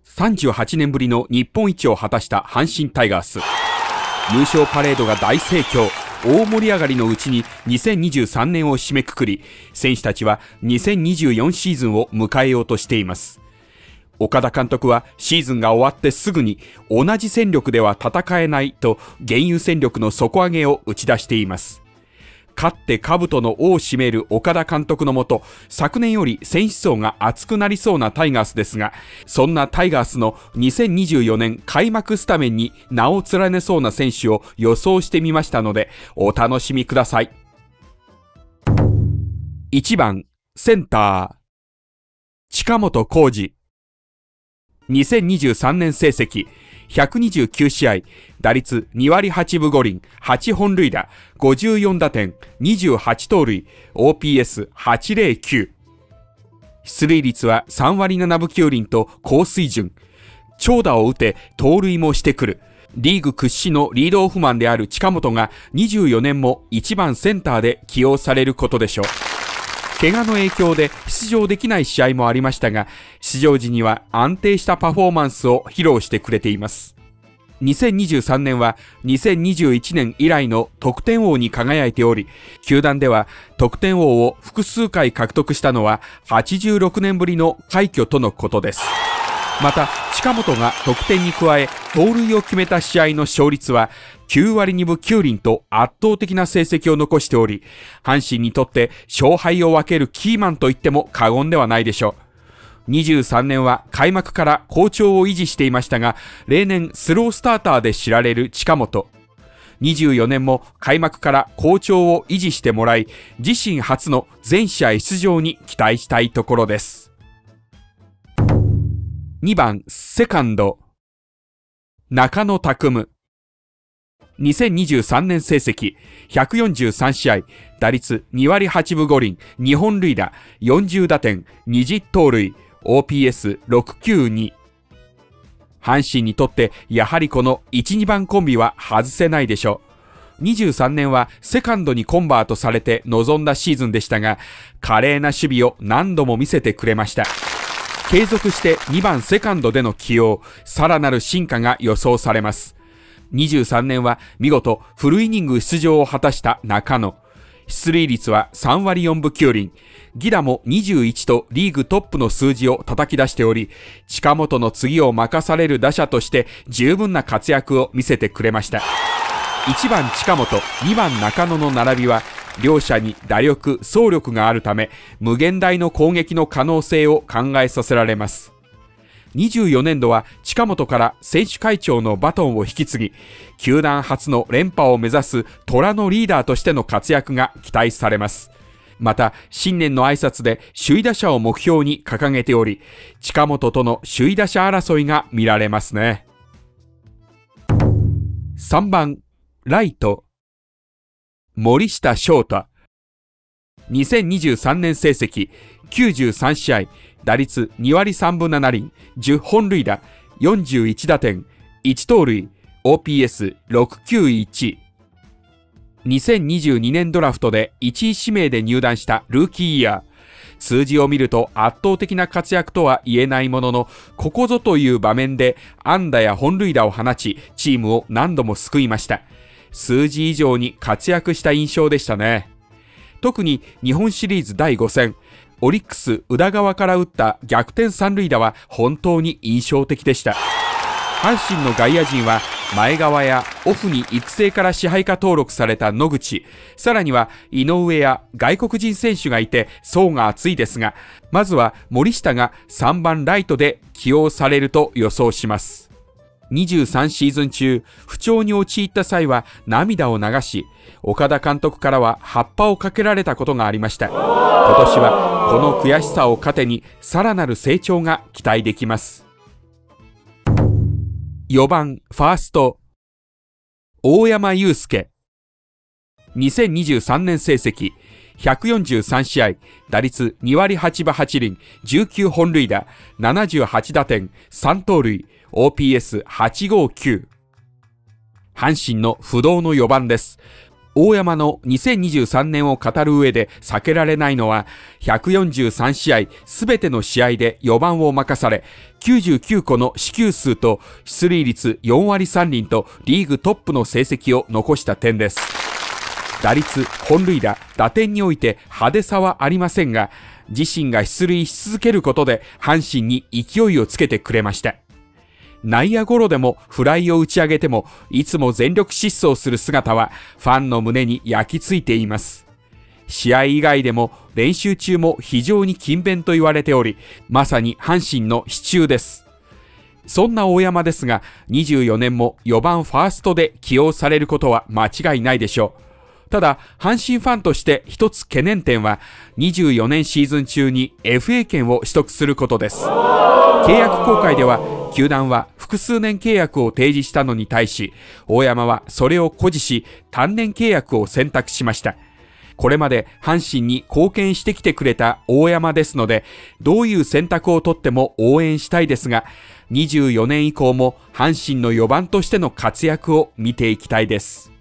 38年ぶりの日本一を果たした阪神タイガース。優勝パレードが大盛況。大盛り上がりのうちに2023年を締めくくり、選手たちは2024シーズンを迎えようとしています。岡田監督はシーズンが終わってすぐに同じ戦力では戦えないと現有戦力の底上げを打ち出しています。勝って兜の尾を締める岡田監督のもと、昨年より選手層が厚くなりそうなタイガースですが、そんなタイガースの2024年開幕スタメンに名を連ねそうな選手を予想してみましたので、お楽しみください。1番センター近本光司。2023年成績129試合、打率2割8分5厘、8本塁打、54打点、28盗塁、OPS809。出塁率は3割7分9厘と高水準。長打を打て盗塁もしてくる。リーグ屈指のリードオフマンである近本が24年も1番センターで起用されることでしょう。怪我の影響で出場できない試合もありましたが、出場時には安定したパフォーマンスを披露してくれています。2023年は2021年以来の得点王に輝いており、球団では得点王を複数回獲得したのは86年ぶりの快挙とのことです。また、近本が得点に加え盗塁を決めた試合の勝率は9割2分9厘と圧倒的な成績を残しており、阪神にとって勝敗を分けるキーマンと言っても過言ではないでしょう。23年は開幕から好調を維持していましたが、例年スロースターターで知られる近本。24年も開幕から好調を維持してもらい、自身初の全試合出場に期待したいところです。2番セカンド中野拓夢。2023年成績143試合、打率2割8分5厘、2本塁打、40打点、20盗塁、OPS692。阪神にとってやはりこの 1,2 番コンビは外せないでしょう。23年はセカンドにコンバートされて臨んだシーズンでしたが、華麗な守備を何度も見せてくれました。継続して2番セカンドでの起用、さらなる進化が予想されます。23年は見事フルイニング出場を果たした中野。出塁率は3割4分9厘。犠打も21とリーグトップの数字を叩き出しており、近本の次を任される打者として十分な活躍を見せてくれました。1番近本、2番中野の並びは、両者に打力、走力があるため、無限大の攻撃の可能性を考えさせられます。24年度は近本から選手会長のバトンを引き継ぎ、球団初の連覇を目指す虎のリーダーとしての活躍が期待されます。また、新年の挨拶で首位打者を目標に掲げており、近本との首位打者争いが見られますね。3番、ライト、森下翔太。2023年成績93試合、打率2割3分7厘、10本塁打、41打点、1盗塁、OPS691。2022年ドラフトで1位指名で入団したルーキーイヤー。数字を見ると圧倒的な活躍とは言えないものの、ここぞという場面で安打や本塁打を放ち、チームを何度も救いました。数字以上に活躍した印象でしたね。特に日本シリーズ第5戦、オリックス宇田川から打った逆転三塁打は本当に印象的でした。阪神の外野陣は前川やオフに育成から支配下登録された野口、さらには井上や外国人選手がいて層が厚いですが、まずは森下が3番ライトで起用されると予想します。23シーズン中、不調に陥った際は涙を流し、岡田監督からは葉っぱをかけられたことがありました。今年はこの悔しさを糧にさらなる成長が期待できます。4番ファースト大山悠輔。2023年成績143試合、打率2割8分8厘、19本塁打、78打点、3盗塁、OPS859。阪神の不動の4番です。 大山の2023年を語る上で避けられないのは、143試合すべての試合で4番を任され、99個の四球数と出塁率4割3厘とリーグトップの成績を残した点です。打率、本塁打、打点において派手さはありませんが、自身が出塁し続けることで阪神に勢いをつけてくれました。内野ゴロでもフライを打ち上げてもいつも全力疾走する姿はファンの胸に焼き付いています。試合以外でも練習中も非常に勤勉と言われており、まさに阪神の支柱です。そんな大山ですが、24年も4番ファーストで起用されることは間違いないでしょう。ただ、阪神ファンとして一つ懸念点は、24年シーズン中に FA 権を取得することです。契約更改では、球団は複数年契約を提示したのに対し、大山はそれを誇示し、単年契約を選択しました。これまで阪神に貢献してきてくれた大山ですので、どういう選択をとっても応援したいですが、24年以降も阪神の4番としての活躍を見ていきたいです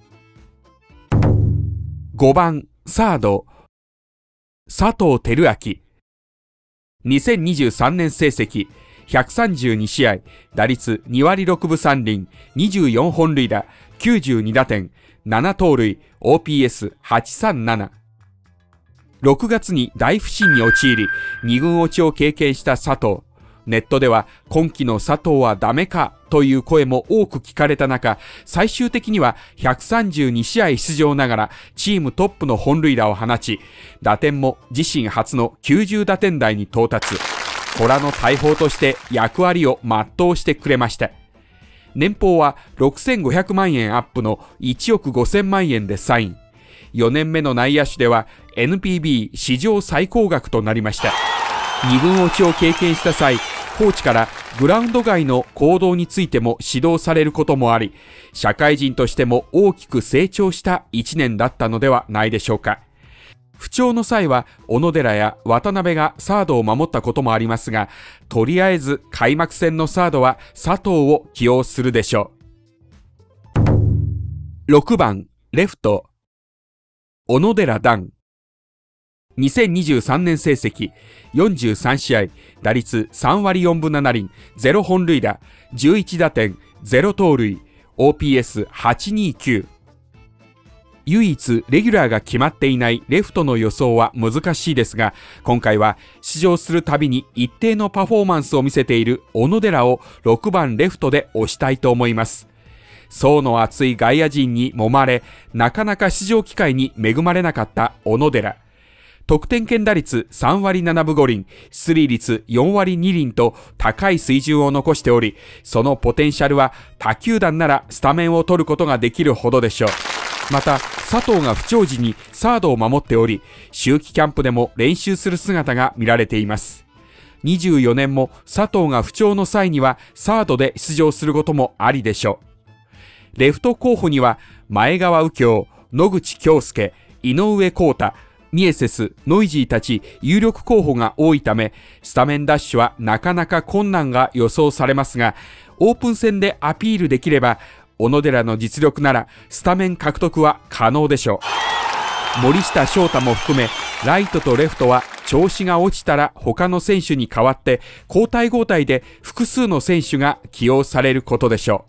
。5番サード佐藤輝明。2023年成績132試合、打率2割6分3厘、24本塁打、92打点、7盗塁、OPS837。6月に大不振に陥り、2軍落ちを経験した佐藤。ネットでは今季の佐藤はダメかという声も多く聞かれた中、最終的には132試合出場ながらチームトップの本塁打を放ち、打点も自身初の90打点台に到達。虎の大砲として役割を全うしてくれました。年俸は6500万円アップの1億5000万円でサイン。4年目の内野手では NPB 史上最高額となりました。2軍落ちを経験した際、コーチからグラウンド外の行動についても指導されることもあり、社会人としても大きく成長した1年だったのではないでしょうか。不調の際は小野寺や渡辺がサードを守ったこともありますが、とりあえず開幕戦のサードは佐藤を起用するでしょう。6番レフト小野寺段。2023年成績43試合、打率3割4分7厘、0本塁打、11打点、0盗塁、OPS829。唯一レギュラーが決まっていないレフトの予想は難しいですが、今回は出場するたびに一定のパフォーマンスを見せている小野寺を6番レフトで推したいと思います。層の厚い外野陣に揉まれ、なかなか出場機会に恵まれなかった小野寺。得点圏打率3割7分5厘、出塁率4割2厘と高い水準を残しており、そのポテンシャルは他球団ならスタメンを取ることができるほどでしょう。また、佐藤が不調時にサードを守っており、秋季キャンプでも練習する姿が見られています。24年も佐藤が不調の際にはサードで出場することもありでしょう。レフト候補には前川右京、野口京介、井上康太、ミエセス、ノイジーたち有力候補が多いため、スタメンダッシュはなかなか困難が予想されますが、オープン戦でアピールできれば、小野寺の実力ならスタメン獲得は可能でしょう。森下翔太も含め、ライトとレフトは調子が落ちたら他の選手に代わって交代交代で複数の選手が起用されることでしょ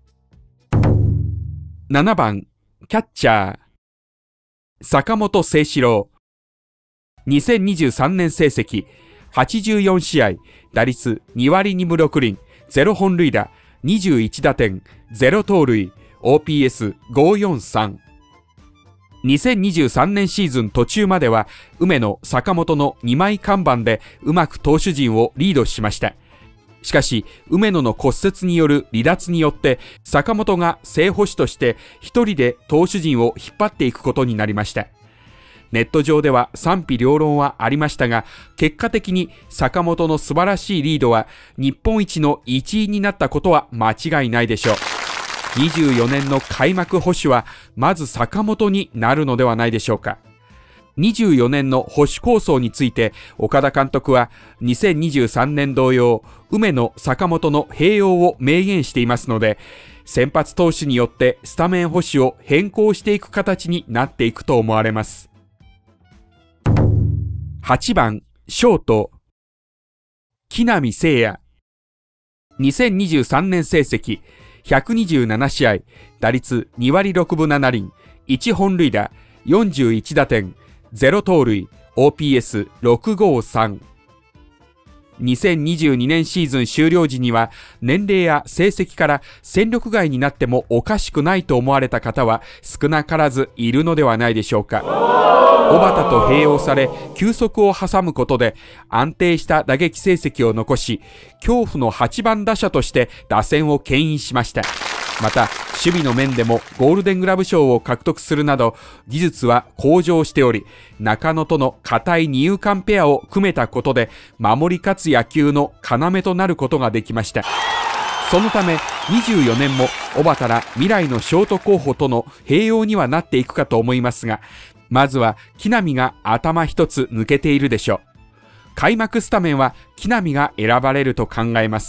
う。7番キャッチャー坂本誠志郎。2023年成績84試合、打率2割2分6厘、0本塁打、21打点、0盗塁、OPS543。2023年シーズン途中までは梅野、坂本の2枚看板でうまく投手陣をリードしました。しかし梅野の骨折による離脱によって坂本が正捕手として一人で投手陣を引っ張っていくことになりました。ネット上では賛否両論はありましたが、結果的に坂本の素晴らしいリードは日本一の一員になったことは間違いないでしょう。24年の開幕捕手はまず坂本になるのではないでしょうか。 24年の保守構想について岡田監督は2023年同様、梅野、坂本の併用を明言していますので、先発投手によってスタメン保守を変更していく形になっていくと思われます。8番ショート木浪聖也。2023年成績127試合、打率2割6分7厘、1本塁打、41打点、0盗塁、OPS653。2022年シーズン終了時には年齢や成績から戦力外になってもおかしくないと思われた方は少なからずいるのではないでしょうか。小畑と併用され球速を挟むことで安定した打撃成績を残し、恐怖の8番打者として打線を牽引しました。また守備の面でもゴールデングラブ賞を獲得するなど技術は向上しており、中野との堅い二遊間ペアを組めたことで守り勝つ野球の要となることができました。そのため24年も小畑ら未来のショート候補との併用にはなっていくかと思いますが、まずは木浪が頭一つ抜けているでしょう。開幕スタメンは木浪が選ばれると考えます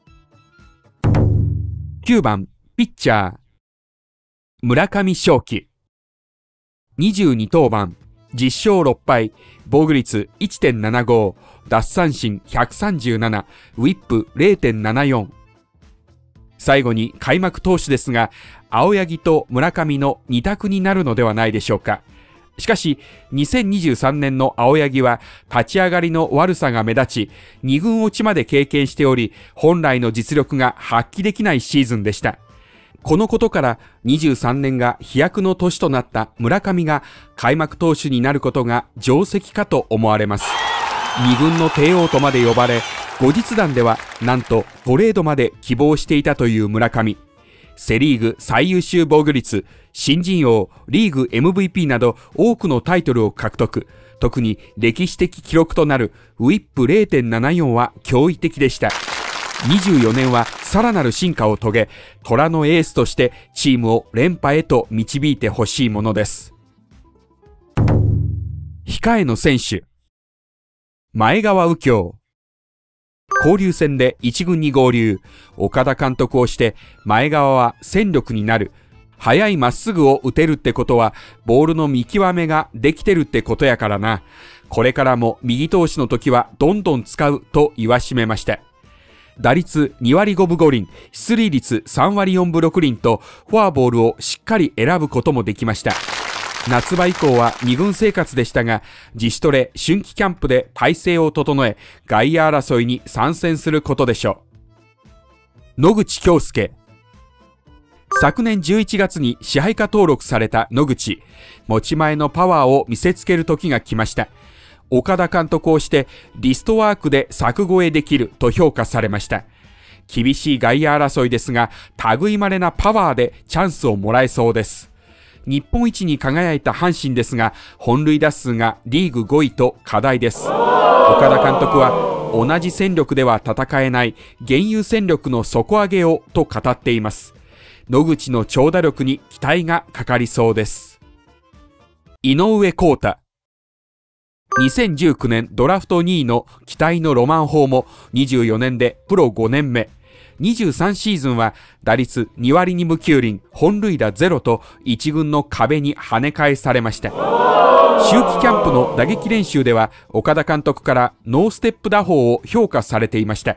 。9番ピッチャー村上頌樹。22登板、10勝6敗、防御率 1.75、奪三振137、ウィップ 0.74。最後に開幕投手ですが、青柳と村上の2択になるのではないでしょうか。しかし2023年の青柳は立ち上がりの悪さが目立ち、2軍落ちまで経験しており、本来の実力が発揮できないシーズンでした。このことから23年が飛躍の年となった村上が開幕投手になることが定石かと思われます。2軍の帝王とまで呼ばれ、後日談ではなんとトレードまで希望していたという村上。セリーグ最優秀防御率、新人王、リーグ MVP など多くのタイトルを獲得。特に歴史的記録となるウィップ 0.74 は驚異的でした。24年はさらなる進化を遂げ、虎のエースとしてチームを連覇へと導いてほしいものです。控えの選手、前川右京。交流戦で一軍に合流、岡田監督をして前川は戦力になる。速いまっすぐを打てるってことはボールの見極めができてるってことやからな。これからも右投手の時はどんどん使うと言わしめました。打率2割5分5厘、出塁率3割4分6厘とフォアボールをしっかり選ぶこともできました。夏場以降は2軍生活でしたが、自主トレ春季キャンプで体勢を整え、外野争いに参戦することでしょう。野口恭介。昨年11月に支配下登録された野口、持ち前のパワーを見せつける時が来ました。岡田監督をしてリストワークで柵越えできると評価されました。厳しい外野争いですが、類いまれなパワーでチャンスをもらえそうです。日本一に輝いた阪神ですが、本塁打数がリーグ5位と課題です。岡田監督は同じ戦力では戦えない現有戦力の底上げをと語っています。野口の長打力に期待がかかりそうです。井上康太。2019年ドラフト2位の期待のロマン砲も24年でプロ5年目。23シーズンは打率2割2分9厘、本塁打0と一軍の壁に跳ね返されました。秋季キャンプの打撃練習では岡田監督からノーステップ打法を評価されていました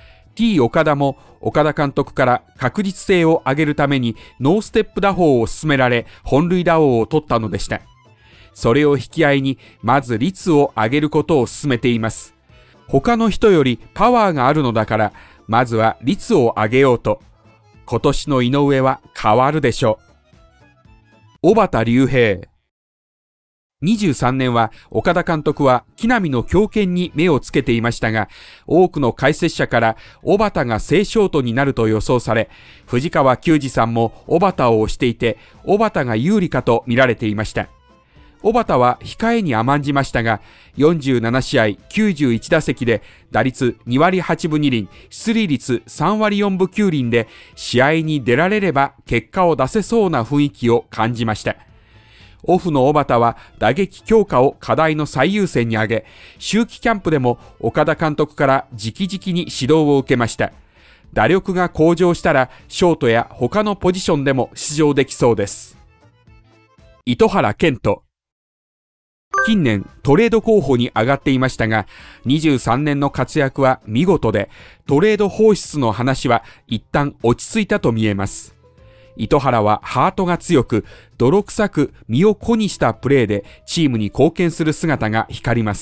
。T 岡田も岡田監督から確実性を上げるためにノーステップ打法を勧められ、本塁打王を取ったのでした。それを引き合いにまず率を上げることを勧めています。他の人よりパワーがあるのだからまずは率を上げようと。今年の井上は変わるでしょう。小畑隆平。23年は岡田監督は木浪の強肩に目をつけていましたが、多くの解説者から小畑が正ショートになると予想され、藤川球児さんも小畑を推していて、小畑が有利かと見られていました。小畑は控えに甘んじましたが、47試合91打席で打率2割8分2厘、出塁率3割4分9厘で試合に出られれば結果を出せそうな雰囲気を感じました。 オフの小畑は打撃強化を課題の最優先に挙げ、秋季キャンプでも岡田監督から直々に指導を受けました。打力が向上したらショートや他のポジションでも出場できそうです。糸原健人。近年トレード候補に上がっていましたが、23年の活躍は見事で、トレード放出の話は一旦落ち着いたと見えます。糸原はハートが強く、泥臭く身を粉にしたプレーでチームに貢献する姿が光ります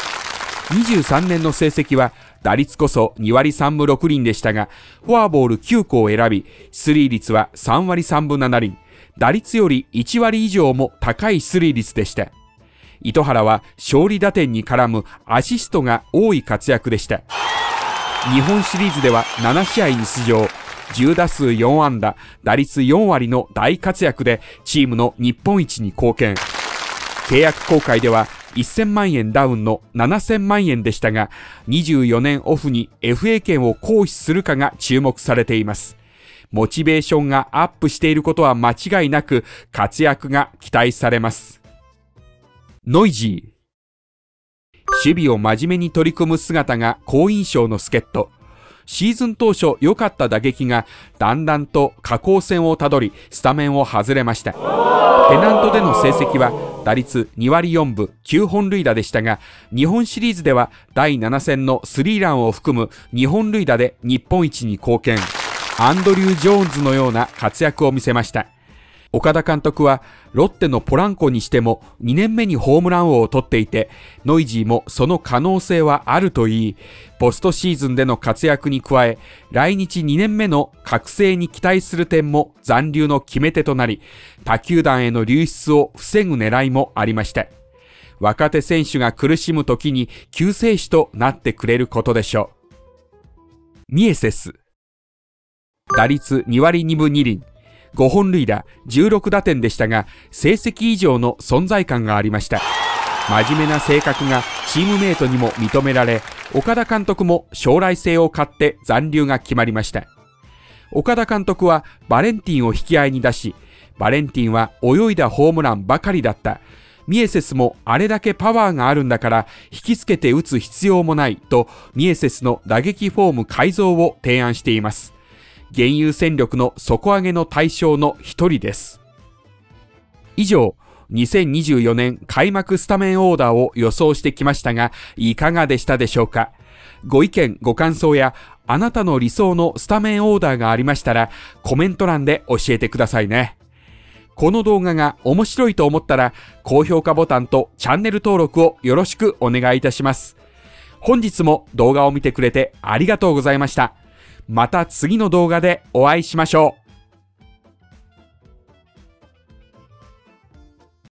。23年の成績は打率こそ2割3分6厘でしたが、フォアボール9個を選び、出塁率は3割3分7厘、打率より1割以上も高い出塁率でした。糸原は勝利打点に絡むアシストが多い活躍でした。日本シリーズでは7試合に出場、10打数4安打、打率4割の大活躍でチームの日本一に貢献。契約更改では1000万円ダウンの7000万円でしたが、24年オフに FA 権を行使するかが注目されています。モチベーションがアップしていることは間違いなく、活躍が期待されます。ノイジー。守備を真面目に取り組む姿が好印象の助っ人。シーズン当初良かった打撃がだんだんと下降線をたどり、スタメンを外れました。ペナントでの成績は打率2割4分9本塁打でしたが、日本シリーズでは第7戦のスリーランを含む2本塁打で日本一に貢献。アンドリュー・ジョーンズのような活躍を見せました。岡田監督はロッテのポランコにしても2年目にホームラン王を取っていて、ノイジーもその可能性はあるといい、ポストシーズンでの活躍に加え、来日2年目の覚醒に期待する点も残留の決め手となり、他球団への流出を防ぐ狙いもありました。若手選手が苦しむ時に救世主となってくれることでしょう。ミエセス。打率2割2分2厘。5本塁打、16打点でしたが、成績以上の存在感がありました。真面目な性格がチームメイトにも認められ、岡田監督も将来性を買って残留が決まりました。岡田監督はバレンティンを引き合いに出し、バレンティンは泳いだホームランばかりだった。ミエセスもあれだけパワーがあるんだから引きつけて打つ必要もないと、ミエセスの打撃フォーム改造を提案しています。現有戦力の底上げの対象の一人です。以上、2024年開幕スタメンオーダーを予想してきましたが、いかがでしたでしょうか。ご意見、ご感想や、あなたの理想のスタメンオーダーがありましたら、コメント欄で教えてくださいね。この動画が面白いと思ったら、高評価ボタンとチャンネル登録をよろしくお願いいたします。本日も動画を見てくれてありがとうございました。また次の動画でお会いしましょう。